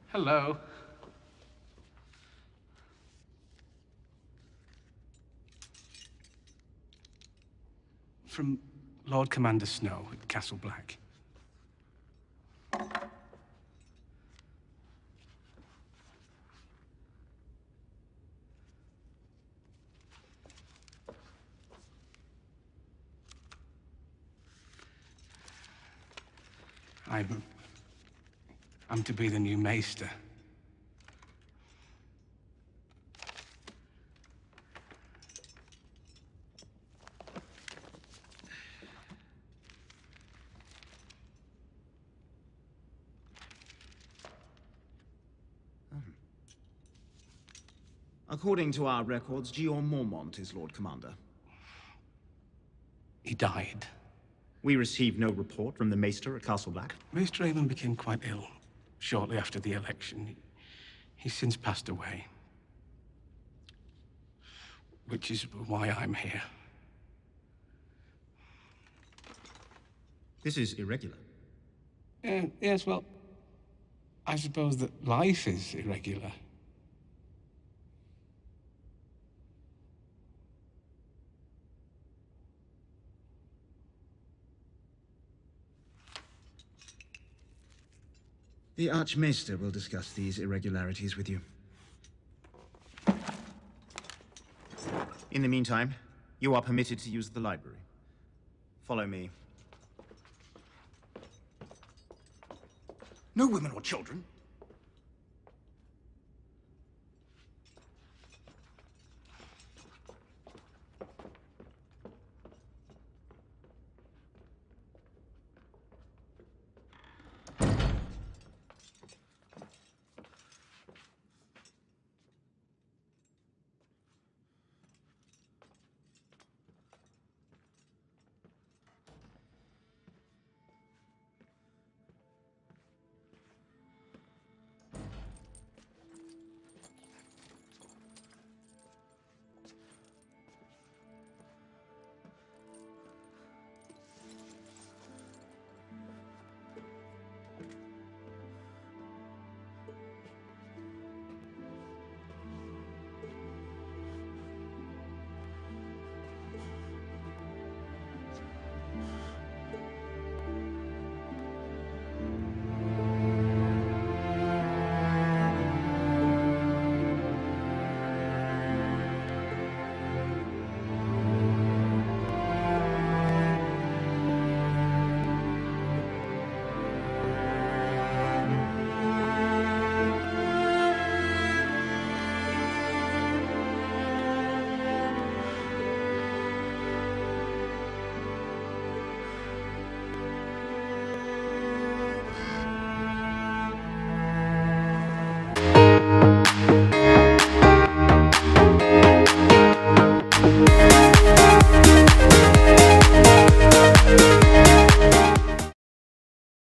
Hello. From Lord Commander Snow at Castle Black. I'm to be the new Maester. According to our records, Gior Mormont is Lord Commander. He died. We received no report from the Maester at Castle Black. Maester Aemon became quite ill shortly after the election. He's since passed away. Which is why I'm here. This is irregular. Yes, well, I suppose that life is irregular. The Archmaester will discuss these irregularities with you. In the meantime, you are permitted to use the library. Follow me. No women or children.